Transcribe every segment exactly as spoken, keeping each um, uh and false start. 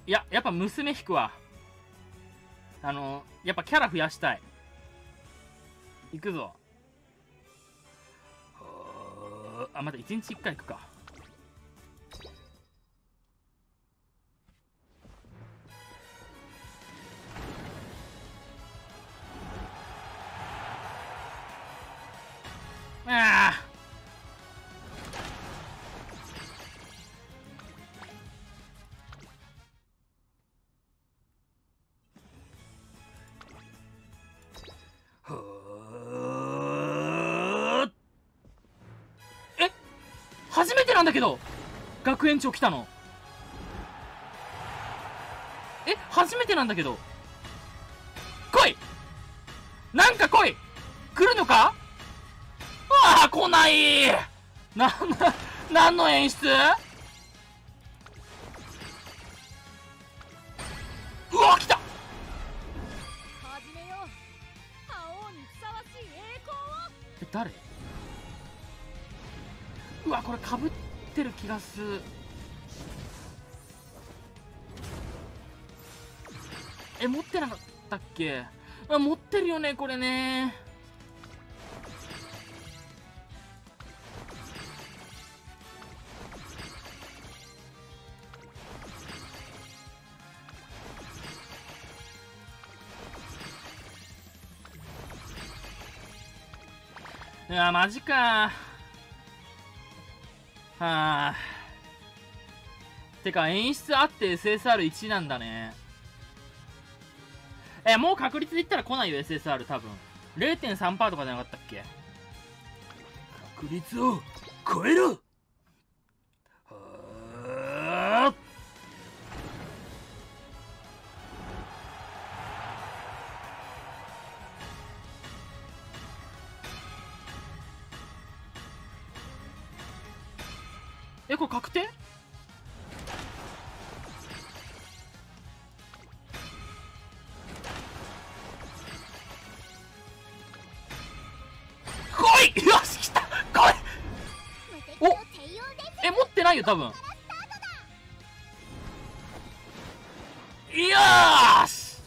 いや、やっぱ娘引くわ。あの、やっぱキャラ増やしたい。行くぞ。あ、まだいちにちいっかい行くか。ああ。え、初めてなんだけど学園長来たの。え、初めてなんだけど。来い、なんか来い。来るのか。ああ、来ない。なんだ、何の演出。うわ、来た。え、誰。うわ、これかぶってる気がする。え、持ってなかったっけ。あ、持ってるよねこれね。いや、マジか。はあ。てか演出あって エスエスアールいち なんだね。え、もう確率で言ったら来ないよ エスエスアール 多分 れいてんさんパーセント とかじゃなかったっけ。確率を超えろ。はあ。え、これ確定。来い。よし、来た。来い。お、え、持ってないよ多分。よーし、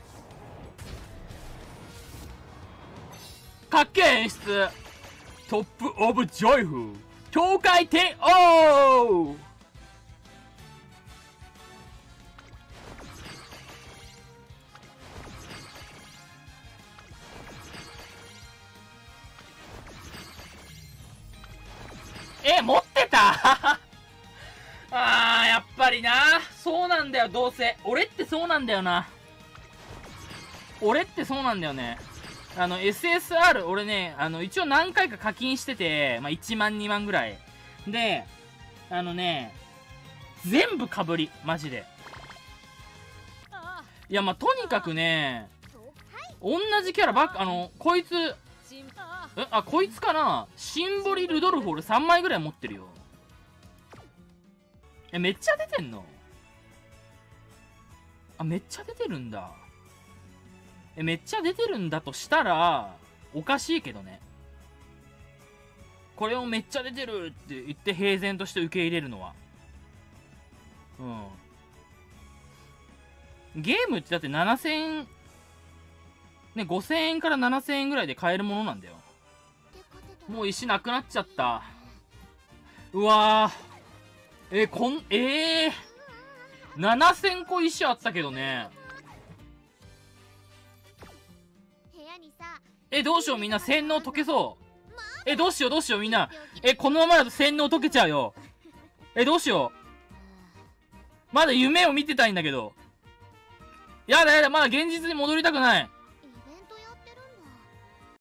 かっけえ演出。トップオブジョイフ境界点王。え、持ってたあー、やっぱりな。そうなんだよ。どうせ俺ってそうなんだよな。俺ってそうなんだよね。あの エスエスアール 俺ね、あの一応何回か課金してて、まあ、いちまんにまんぐらいで、あのね、全部かぶりマジで。いや、まあとにかくね、同じキャラばっか。あのこいつ、え、あ、こいつかな。シンボリルドルフ俺さんまいぐらい持ってるよ。え、めっちゃ出てんの。あ、めっちゃ出てるんだ。え、めっちゃ出てるんだとしたらおかしいけどね。これをめっちゃ出てるって言って平然として受け入れるのは。うん、ゲームってだってななせんえんね、ごせんえんからななせんえんぐらいで買えるものなんだよ。もう石なくなっちゃった。うわー、え、こん、えー、ななせんこ石あったけどね。え、どうしようみんな。洗脳解けそう。え、どうしようどうしようみんな。え、このままだと洗脳解けちゃうよ。え、どうしよう。まだ夢を見てたいんだけど。やだやだ、まだ現実に戻りたくない。